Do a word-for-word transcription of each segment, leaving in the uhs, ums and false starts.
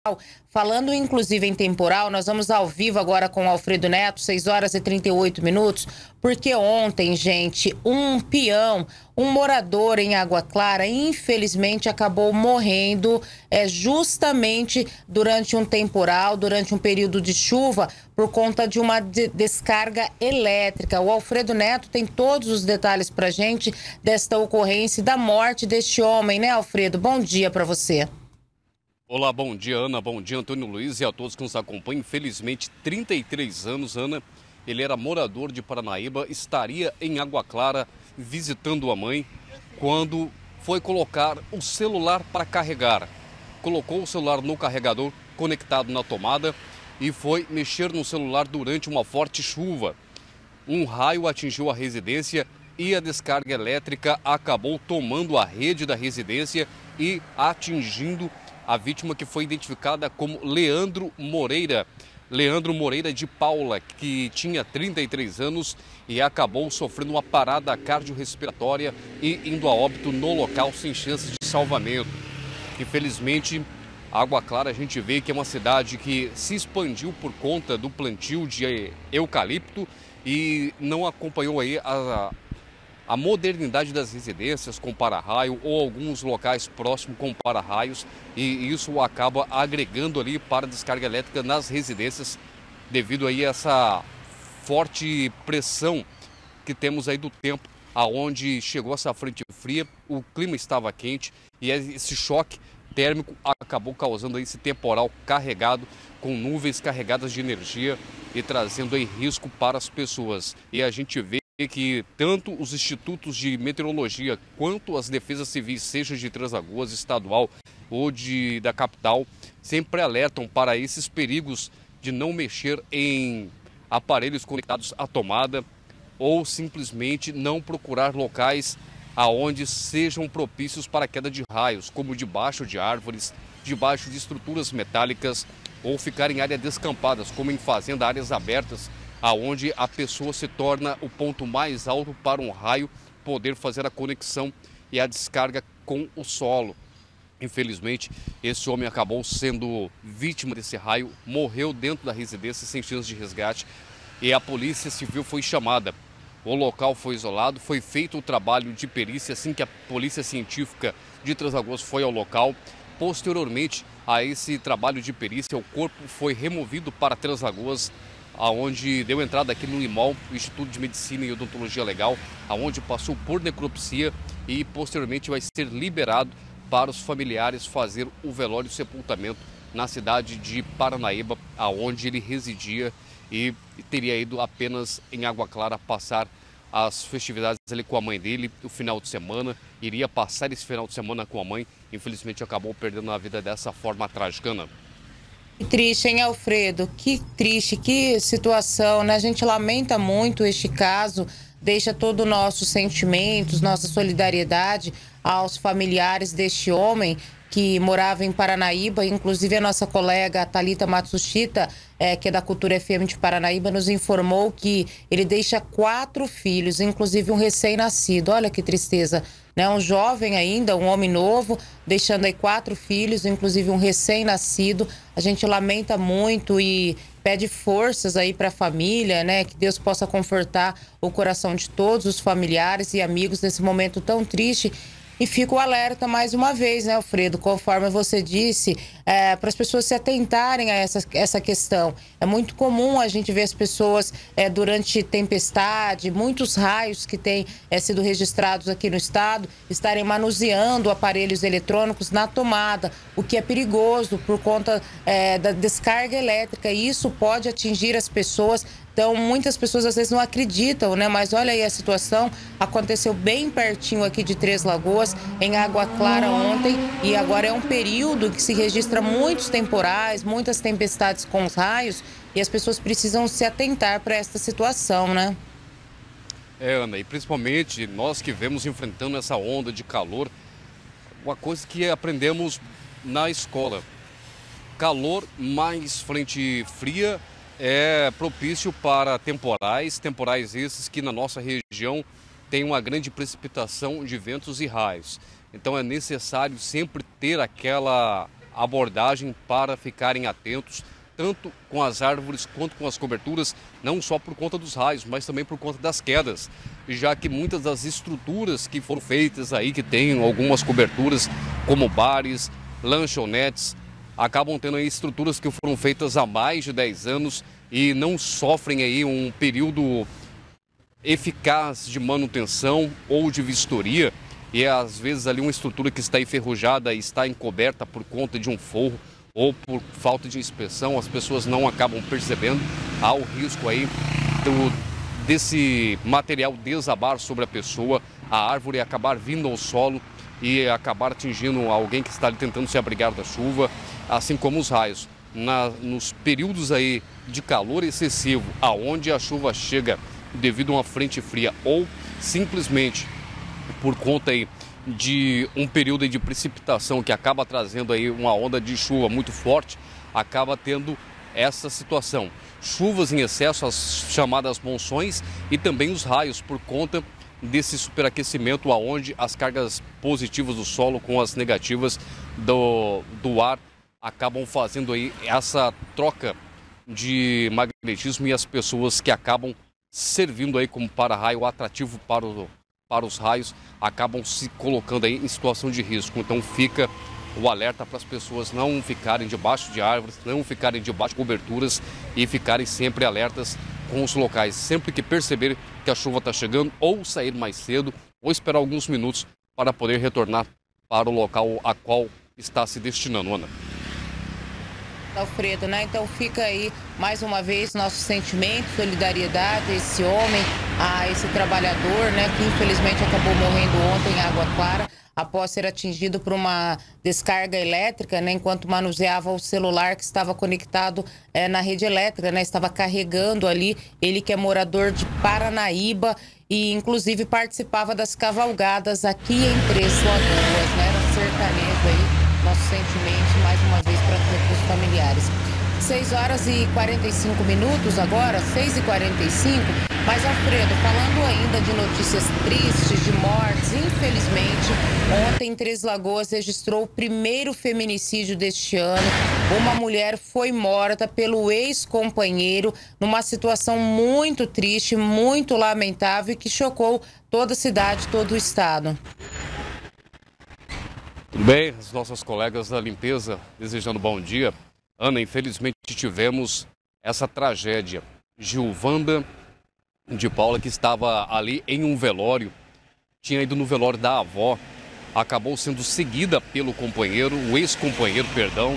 Falando inclusive em temporal, nós vamos ao vivo agora com o Alfredo Neto, seis horas e trinta e oito minutos, porque ontem, gente, um peão, um morador em Água Clara, infelizmente acabou morrendo é, justamente durante um temporal, durante um período de chuva, por conta de uma de descarga elétrica. O Alfredo Neto tem todos os detalhes pra gente desta ocorrência e da morte deste homem, né, Alfredo? Bom dia pra você. Olá, bom dia, Ana, bom dia, Antônio Luiz e a todos que nos acompanham. Infelizmente, trinta e três anos, Ana, ele era morador de Paranaíba, estaria em Água Clara visitando a mãe quando foi colocar o celular para carregar. Colocou o celular no carregador conectado na tomada e foi mexer no celular durante uma forte chuva. Um raio atingiu a residência e a descarga elétrica acabou tomando a rede da residência e atingindo a vítima, que foi identificada como Leandro Moreira. Leandro Moreira de Paula, que tinha trinta e três anos e acabou sofrendo uma parada cardiorrespiratória e indo a óbito no local sem chances de salvamento. Infelizmente, Água Clara a gente vê que é uma cidade que se expandiu por conta do plantio de eucalipto e não acompanhou aí a A modernidade das residências com para-raio ou alguns locais próximos com para-raios, e isso acaba agregando ali para a descarga elétrica nas residências devido aí a essa forte pressão que temos aí do tempo, aonde chegou essa frente fria, o clima estava quente e esse choque térmico acabou causando aí esse temporal carregado com nuvens carregadas de energia e trazendo aí risco para as pessoas. E a gente vê que tanto os institutos de meteorologia quanto as defesas civis, seja de Três Lagoas, estadual ou de, da capital, sempre alertam para esses perigos de não mexer em aparelhos conectados à tomada ou simplesmente não procurar locais aonde sejam propícios para a queda de raios, como debaixo de árvores, debaixo de estruturas metálicas ou ficar em áreas descampadas, como em fazenda, áreas abertas, aonde a pessoa se torna o ponto mais alto para um raio poder fazer a conexão e a descarga com o solo. Infelizmente, esse homem acabou sendo vítima desse raio, morreu dentro da residência sem chance de resgate e a polícia civil foi chamada. O local foi isolado, foi feito o trabalho de perícia assim que a polícia científica de Três Lagoas foi ao local. Posteriormente a esse trabalho de perícia, o corpo foi removido para Três Lagoas, aonde deu entrada aqui no IMOL, o Instituto de Medicina e Odontologia Legal, aonde passou por necropsia e posteriormente vai ser liberado para os familiares fazer o velório e sepultamento na cidade de Paranaíba, aonde ele residia e teria ido apenas em Água Clara passar as festividades ali com a mãe dele, o final de semana, iria passar esse final de semana com a mãe, infelizmente acabou perdendo a vida dessa forma trágica, Ana. Que triste, hein, Alfredo? Que triste, que situação, né? A gente lamenta muito este caso, deixa todo o nosso sentimentos, nossa solidariedade aos familiares deste homem que morava em Paranaíba. Inclusive a nossa colega Thalita Matsushita, é, que é da Cultura F M de Paranaíba, nos informou que ele deixa quatro filhos, inclusive um recém-nascido. Olha que tristeza, né? Um jovem ainda, um homem novo, deixando aí quatro filhos, inclusive um recém-nascido. A gente lamenta muito e pede forças aí para a família, né? Que Deus possa confortar o coração de todos os familiares e amigos nesse momento tão triste. E fica o alerta mais uma vez, né, Alfredo, conforme você disse, é, para as pessoas se atentarem a essa, essa questão. É muito comum a gente ver as pessoas é, durante tempestade, muitos raios que têm é, sido registrados aqui no estado, estarem manuseando aparelhos eletrônicos na tomada, o que é perigoso por conta é, da descarga elétrica, e isso pode atingir as pessoas. Então, muitas pessoas às vezes não acreditam, né? Mas olha aí a situação, aconteceu bem pertinho aqui de Três Lagoas, em Água Clara ontem, e agora é um período que se registra muitos temporais, muitas tempestades com os raios, e as pessoas precisam se atentar para esta situação, né? É, Ana, e principalmente nós que vemos enfrentando essa onda de calor, uma coisa que aprendemos na escola: calor mais frente fria é propício para temporais, temporais esses que na nossa região tem uma grande precipitação de ventos e raios. Então é necessário sempre ter aquela abordagem para ficarem atentos, tanto com as árvores quanto com as coberturas, não só por conta dos raios, mas também por conta das quedas, já que muitas das estruturas que foram feitas aí, que tem algumas coberturas, como bares, lanchonetes, acabam tendo aí estruturas que foram feitas há mais de dez anos e não sofrem aí um período eficaz de manutenção ou de vistoria, e é às vezes ali uma estrutura que está enferrujada e está encoberta por conta de um forro ou por falta de inspeção, as pessoas não acabam percebendo. Há o risco aí do, desse material desabar sobre a pessoa, a árvore acabar vindo ao solo e acabar atingindo alguém que está ali tentando se abrigar da chuva, assim como os raios. Na, nos períodos aí de calor excessivo, aonde a chuva chega devido a uma frente fria ou simplesmente por conta aí de um período aí de precipitação que acaba trazendo aí uma onda de chuva muito forte, acaba tendo essa situação. Chuvas em excesso, as chamadas monções, e também os raios por conta desse superaquecimento, aonde as cargas positivas do solo com as negativas do, do ar acabam fazendo aí essa troca de magnetismo, e as pessoas que acabam servindo aí como para-raio atrativo para, o, para os raios acabam se colocando aí em situação de risco. Então fica o alerta para as pessoas não ficarem debaixo de árvores, não ficarem debaixo de coberturas e ficarem sempre alertas com os locais. Sempre que perceber que a chuva está chegando, ou sair mais cedo, ou esperar alguns minutos para poder retornar para o local a qual está se destinando, Ana. Alfredo, né? Então fica aí mais uma vez nosso sentimento, solidariedade a esse homem, a esse trabalhador, né? Que infelizmente acabou morrendo ontem em Água Clara, após ser atingido por uma descarga elétrica, né? Enquanto manuseava o celular que estava conectado é, na rede elétrica, né? Estava carregando ali, ele que é morador de Paranaíba e inclusive participava das cavalgadas aqui em Três Lagoas, né? Era sertanejo aí. Nossos sentimentos, mais uma vez, para todos os familiares. seis horas e quarenta e cinco minutos agora, seis e quarenta e cinco. Mas, Alfredo, falando ainda de notícias tristes, de mortes, infelizmente, ontem Três Lagoas registrou o primeiro feminicídio deste ano. Uma mulher foi morta pelo ex-companheiro numa situação muito triste, muito lamentável e que chocou toda a cidade, todo o estado. Tudo bem, as nossas colegas da limpeza desejando bom dia. Ana, infelizmente tivemos essa tragédia. Gilvanda de Paula, que estava ali em um velório, tinha ido no velório da avó, acabou sendo seguida pelo companheiro, o ex-companheiro, perdão,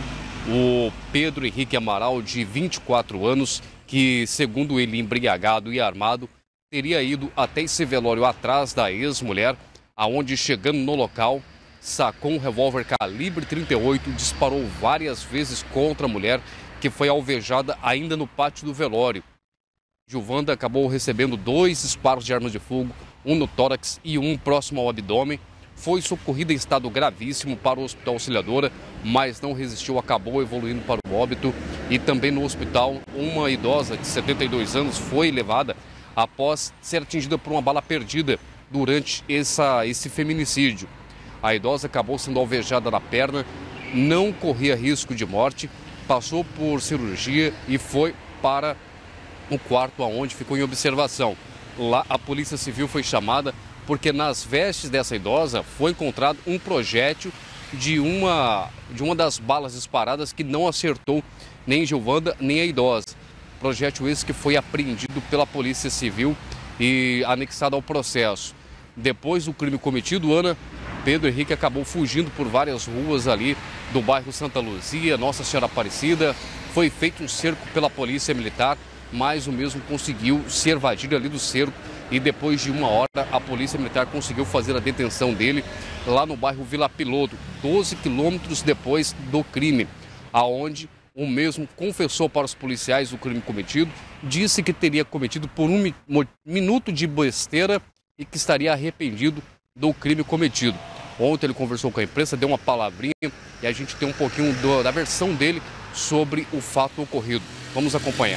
o Pedro Henrique Amaral, de vinte e quatro anos, que, segundo ele, embriagado e armado, teria ido até esse velório atrás da ex-mulher, aonde, chegando no local, sacou um revólver calibre trinta e oito, disparou várias vezes contra a mulher, que foi alvejada ainda no pátio do velório. Gilvanda acabou recebendo dois disparos de armas de fogo, um no tórax e um próximo ao abdômen. Foi socorrida em estado gravíssimo para o Hospital Auxiliadora, mas não resistiu, acabou evoluindo para o óbito. E também no hospital, uma idosa de setenta e dois anos foi levada após ser atingida por uma bala perdida durante essa, esse feminicídio. A idosa acabou sendo alvejada na perna, não corria risco de morte, passou por cirurgia e foi para o quarto onde ficou em observação. Lá a Polícia Civil foi chamada porque nas vestes dessa idosa foi encontrado um projétil de uma, de uma das balas disparadas que não acertou nem Gilvanda nem a idosa. Projétil esse que foi apreendido pela Polícia Civil e anexado ao processo. Depois do crime cometido, Ana, Pedro Henrique acabou fugindo por várias ruas ali do bairro Santa Luzia, Nossa Senhora Aparecida. Foi feito um cerco pela Polícia Militar, mas o mesmo conseguiu se evadir ali do cerco e depois de uma hora a Polícia Militar conseguiu fazer a detenção dele lá no bairro Vila Piloto, doze quilômetros depois do crime, aonde o mesmo confessou para os policiais o crime cometido, disse que teria cometido por um minuto de besteira e que estaria arrependido do crime cometido. Ontem ele conversou com a imprensa, deu uma palavrinha e a gente tem um pouquinho do, da versão dele sobre o fato ocorrido. Vamos acompanhar.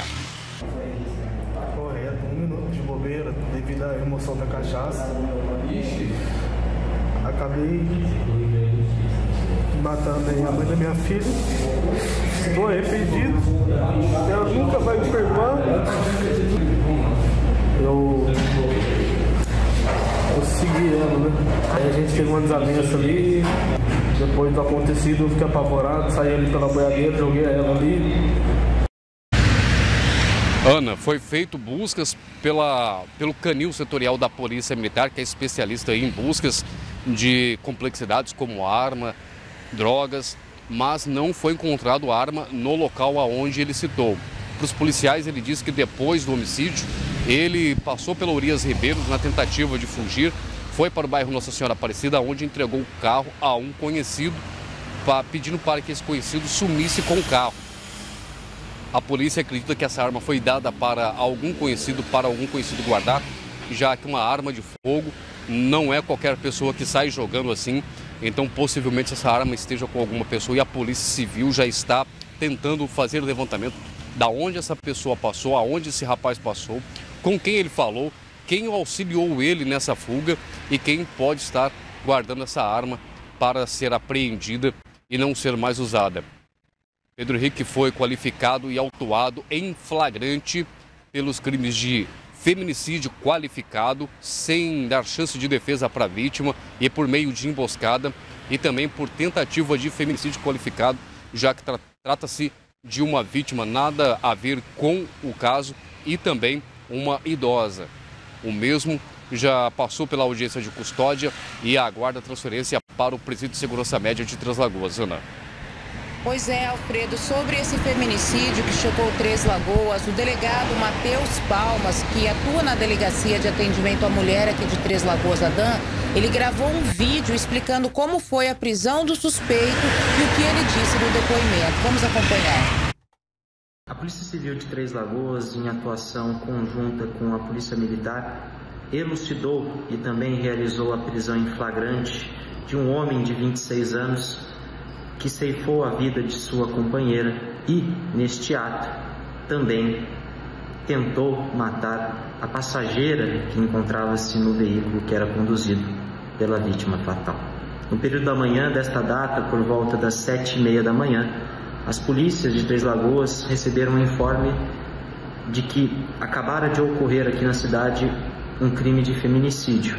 Correto, um minuto de bobeira devido à emoção da cachaça. Acabei matando aí a mãe da minha filha. Estou arrependido. Ela nunca vai me perdoar. Eu, eu segui ela, né? Aí a gente teve uma desavença ali. Depois do acontecido, eu fiquei apavorado. Saí ali pela boiadeira, joguei ela ali. Ana, foi feito buscas pela, pelo canil setorial da Polícia Militar, que é especialista em buscas de complexidades como arma, drogas, mas não foi encontrado arma no local aonde ele citou. Para os policiais, ele disse que depois do homicídio, ele passou pela Urias Ribeiro na tentativa de fugir, foi para o bairro Nossa Senhora Aparecida, onde entregou o carro a um conhecido, pedindo para que esse conhecido sumisse com o carro. A polícia acredita que essa arma foi dada para algum conhecido, para algum conhecido guardar, já que uma arma de fogo não é qualquer pessoa que sai jogando assim. Então, possivelmente, essa arma esteja com alguma pessoa e a Polícia Civil já está tentando fazer o levantamento da onde essa pessoa passou, aonde esse rapaz passou, com quem ele falou, quem auxiliou ele nessa fuga e quem pode estar guardando essa arma para ser apreendida e não ser mais usada. Pedro Henrique foi qualificado e autuado em flagrante pelos crimes de feminicídio qualificado, sem dar chance de defesa para a vítima e por meio de emboscada, e também por tentativa de feminicídio qualificado, já que tra- trata-se de uma vítima nada a ver com o caso e também uma idosa. O mesmo já passou pela audiência de custódia e aguarda transferência para o Presídio de Segurança Média de Três Lagoas. Ana. Pois é, Alfredo, sobre esse feminicídio que chocou Três Lagoas, o delegado Matheus Palmas, que atua na Delegacia de Atendimento à Mulher aqui de Três Lagoas, Adã, ele gravou um vídeo explicando como foi a prisão do suspeito e o que ele disse no depoimento. Vamos acompanhar. A Polícia Civil de Três Lagoas, em atuação conjunta com a Polícia Militar, elucidou e também realizou a prisão em flagrante de um homem de vinte e seis anos que ceifou a vida de sua companheira e, neste ato, também tentou matar a passageira que encontrava-se no veículo que era conduzido pela vítima fatal. No período da manhã desta data, por volta das sete e meia da manhã, as polícias de Três Lagoas receberam um informe de que acabara de ocorrer aqui na cidade um crime de feminicídio.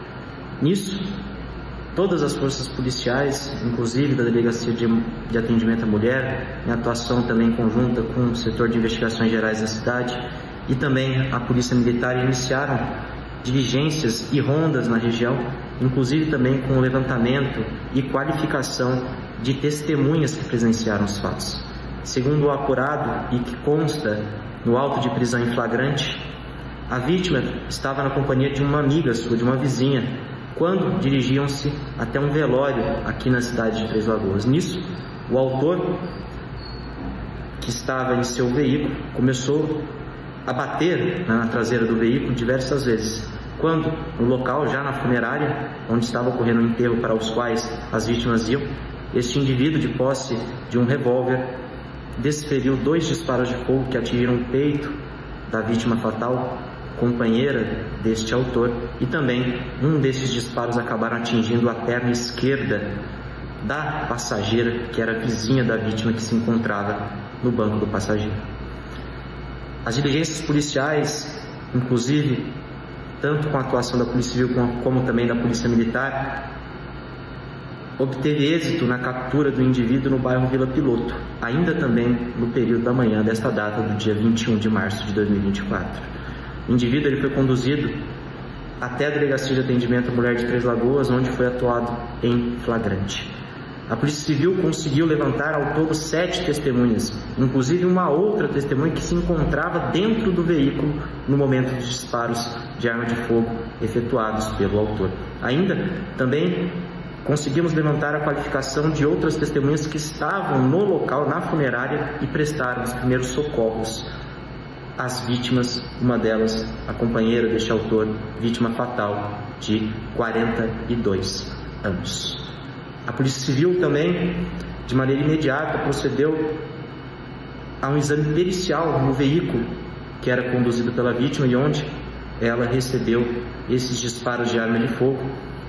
Nisso, todas as forças policiais, inclusive da Delegacia de, de Atendimento à Mulher, em atuação também conjunta com o setor de investigações gerais da cidade e também a Polícia Militar, iniciaram diligências e rondas na região, inclusive também com o levantamento e qualificação de testemunhas que presenciaram os fatos. Segundo o apurado e que consta no auto de prisão em flagrante, a vítima estava na companhia de uma amiga sua, de uma vizinha, quando dirigiam-se até um velório aqui na cidade de Três Lagoas. Nisso, o autor, que estava em seu veículo, começou a bater na traseira do veículo diversas vezes. Quando, no local, já na funerária, onde estava ocorrendo o enterro para os quais as vítimas iam, este indivíduo, de posse de um revólver, desferiu dois disparos de fogo que atingiram o peito da vítima fatal, companheira deste autor, e também um desses disparos acabaram atingindo a perna esquerda da passageira, que era vizinha da vítima, que se encontrava no banco do passageiro. As diligências policiais, inclusive, tanto com a atuação da Polícia Civil como, como também da Polícia Militar, obteve êxito na captura do indivíduo no bairro Vila Piloto, ainda também no período da manhã desta data, do dia vinte e um de março de dois mil e vinte e quatro. O indivíduo ele foi conduzido até a Delegacia de Atendimento à Mulher de Três Lagoas, onde foi atuado em flagrante. A Polícia Civil conseguiu levantar ao todo sete testemunhas, inclusive uma outra testemunha que se encontrava dentro do veículo no momento dos disparos de arma de fogo efetuados pelo autor. Ainda também conseguimos levantar a qualificação de outras testemunhas que estavam no local, na funerária, e prestaram os primeiros socorros às vítimas, uma delas a companheira deste autor, vítima fatal de quarenta e dois anos. A Polícia Civil também, de maneira imediata, procedeu a um exame pericial no veículo que era conduzido pela vítima e onde ela recebeu esses disparos de arma de fogo,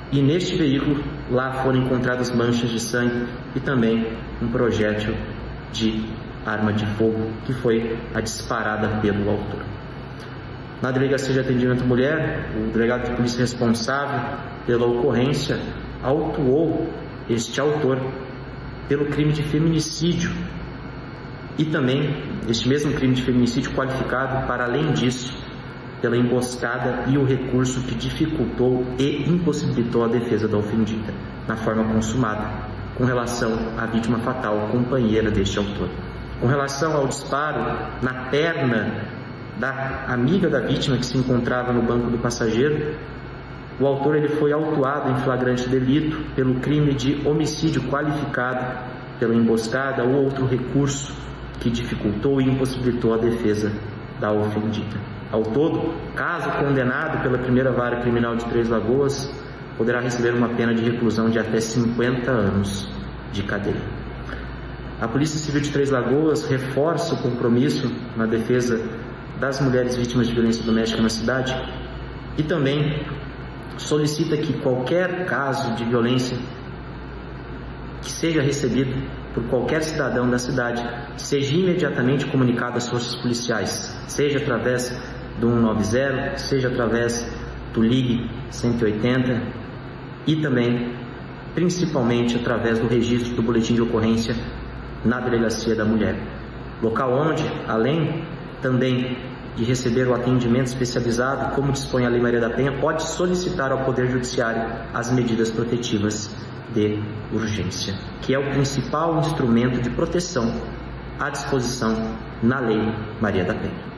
e neste veículo lá foram encontradas manchas de sangue e também um projétil de arma de fogo, que foi a disparada pelo autor. Na Delegacia de Atendimento à Mulher, o delegado de polícia responsável pela ocorrência autuou este autor pelo crime de feminicídio e também este mesmo crime de feminicídio qualificado, para além disso, pela emboscada e o recurso que dificultou e impossibilitou a defesa da ofendida na forma consumada, com relação à vítima fatal, companheira deste autor. Com relação ao disparo na perna da amiga da vítima que se encontrava no banco do passageiro, o autor ele foi autuado em flagrante delito pelo crime de homicídio qualificado, pela emboscada ou outro recurso que dificultou e impossibilitou a defesa da ofendida. Ao todo, caso condenado pela primeira vara criminal de Três Lagoas, poderá receber uma pena de reclusão de até cinquenta anos de cadeia. A Polícia Civil de Três Lagoas reforça o compromisso na defesa das mulheres vítimas de violência doméstica na cidade e também solicita que qualquer caso de violência que seja recebido por qualquer cidadão da cidade seja imediatamente comunicado às forças policiais, seja através do um nove zero, seja através do Ligue cento e oitenta e também, principalmente, através do registro do boletim de ocorrência na Delegacia da Mulher, local onde, além também de receber o atendimento especializado, como dispõe a Lei Maria da Penha, pode solicitar ao Poder Judiciário as medidas protetivas de urgência, que é o principal instrumento de proteção à disposição na Lei Maria da Penha.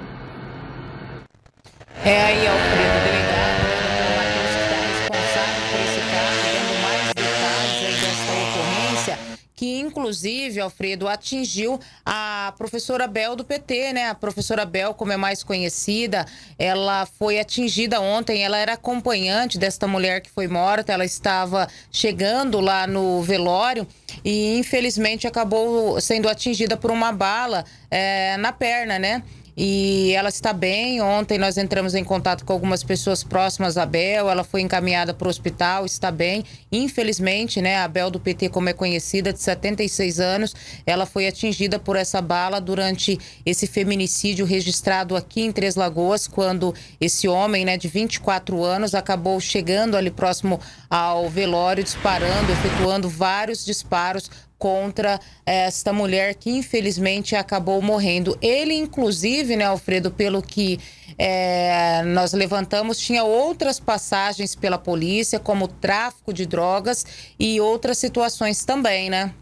É aí, Alfredo, delegado, o Matheus que está responsável por esse caso, dando mais detalhes aí dessa ocorrência, que inclusive, Alfredo, atingiu a professora Bel do P T, né? A professora Bel, como é mais conhecida, ela foi atingida ontem, ela era acompanhante desta mulher que foi morta, ela estava chegando lá no velório e infelizmente acabou sendo atingida por uma bala é, na perna, né? E ela está bem. Ontem nós entramos em contato com algumas pessoas próximas à Bel, ela foi encaminhada para o hospital, está bem. Infelizmente, né, a Bel do P T, como é conhecida, de setenta e seis anos, ela foi atingida por essa bala durante esse feminicídio registrado aqui em Três Lagoas, quando esse homem, né, de vinte e quatro anos, acabou chegando ali próximo ao velório, disparando, efetuando vários disparos contra esta mulher que infelizmente acabou morrendo. Ele, inclusive, né, Alfredo, pelo que é, nós levantamos, tinha outras passagens pela polícia, como tráfico de drogas e outras situações também, né?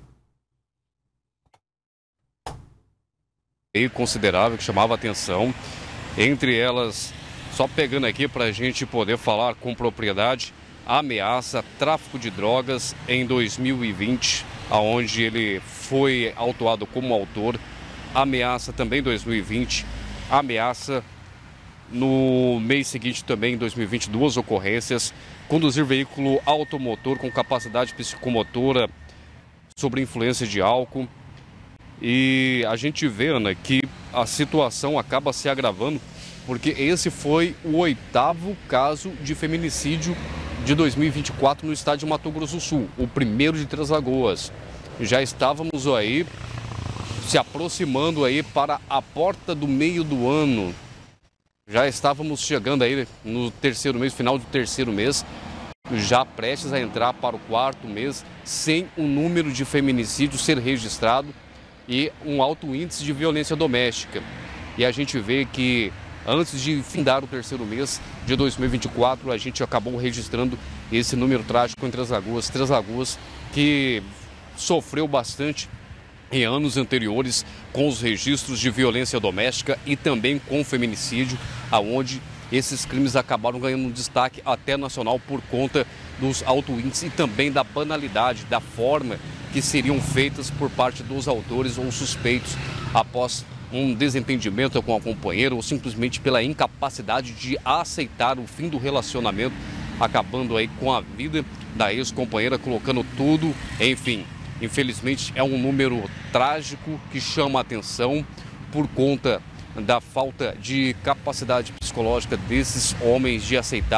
E considerável, que chamava atenção, entre elas, só pegando aqui para a gente poder falar com propriedade, ameaça, tráfico de drogas em dois mil e vinte, aonde ele foi autuado como autor, ameaça também em dois mil e vinte, ameaça no mês seguinte também, em dois mil e vinte, duas ocorrências, conduzir veículo automotor com capacidade psicomotora sobre influência de álcool. E a gente vê, Ana, que a situação acaba se agravando, porque esse foi o oitavo caso de feminicídio de dois mil e vinte e quatro no estado de Mato Grosso do Sul, o primeiro de Três Lagoas. Já estávamos aí se aproximando aí para a porta do meio do ano. Já estávamos chegando aí no terceiro mês, final do terceiro mês, já prestes a entrar para o quarto mês, sem o número de feminicídio ser registrado e um alto índice de violência doméstica. E a gente vê que antes de findar o terceiro mês de dois mil e vinte e quatro, a gente acabou registrando esse número trágico em Três Lagoas. Três Lagoas que sofreu bastante em anos anteriores com os registros de violência doméstica e também com feminicídio, aonde esses crimes acabaram ganhando um destaque até nacional por conta dos altos índices e também da banalidade, da forma que seriam feitas por parte dos autores ou suspeitos após um desentendimento com a companheira ou simplesmente pela incapacidade de aceitar o fim do relacionamento, acabando aí com a vida da ex-companheira, colocando tudo, enfim. Infelizmente é um número trágico que chama a atenção por conta da falta de capacidade psicológica desses homens de aceitar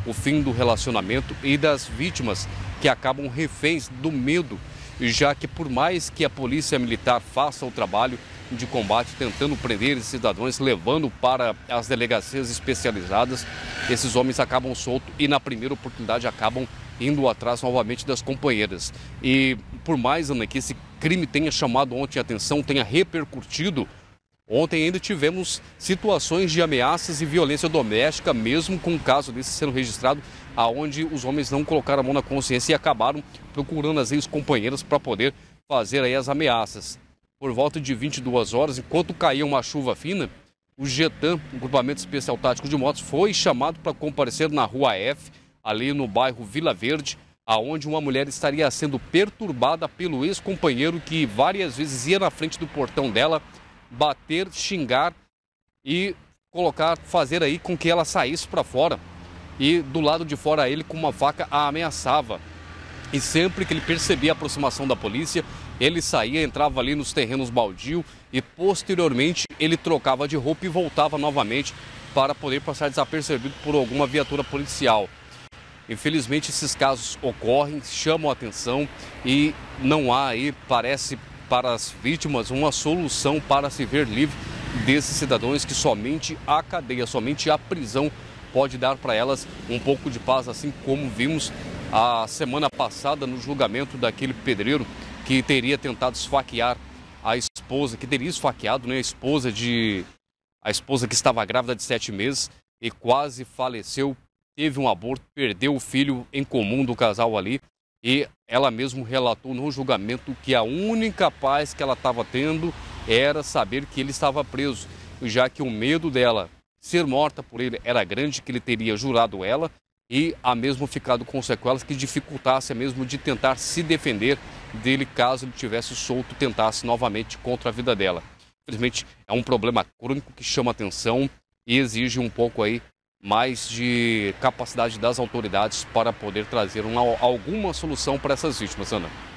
o fim do relacionamento e das vítimas que acabam reféns do medo, já que por mais que a polícia militar faça o trabalho de combate, tentando prender esses cidadãos, levando para as delegacias especializadas, esses homens acabam soltos e na primeira oportunidade acabam indo atrás novamente das companheiras. E por mais, Ana, que esse crime tenha chamado ontem a atenção, tenha repercutido, ontem ainda tivemos situações de ameaças e violência doméstica, mesmo com um caso desse sendo registrado, aonde os homens não colocaram a mão na consciência e acabaram procurando as ex-companheiras para poder fazer aí as ameaças. Por volta de vinte e duas horas, enquanto caía uma chuva fina, o GETAM, o Grupamento Especial Tático de Motos, foi chamado para comparecer na Rua F, ali no bairro Vila Verde, aonde uma mulher estaria sendo perturbada pelo ex-companheiro que várias vezes ia na frente do portão dela, bater, xingar e colocar, fazer aí com que ela saísse para fora. E do lado de fora ele com uma faca a ameaçava. E sempre que ele percebia a aproximação da polícia, ele saía, entrava ali nos terrenos baldio e posteriormente ele trocava de roupa e voltava novamente para poder passar desapercebido por alguma viatura policial. Infelizmente esses casos ocorrem, chamam a atenção e não há aí, parece para as vítimas, uma solução para se ver livre desses cidadãos que somente a cadeia, somente a prisão pode dar para elas um pouco de paz, assim como vimos a semana passada no julgamento daquele pedreiro que teria tentado esfaquear a esposa, que teria esfaqueado, né, a esposa de a esposa que estava grávida de sete meses e quase faleceu, teve um aborto, perdeu o filho em comum do casal ali e ela mesmo relatou no julgamento que a única paz que ela estava tendo era saber que ele estava preso, já que o medo dela ser morta por ele era grande, que ele teria jurado ela e a mesmo ficado com sequelas que dificultasse a mesmo de tentar se defender dele caso ele tivesse solto, tentasse novamente contra a vida dela. Infelizmente é um problema crônico que chama atenção e exige um pouco aí mais de capacidade das autoridades para poder trazer uma, alguma solução para essas vítimas, Ana.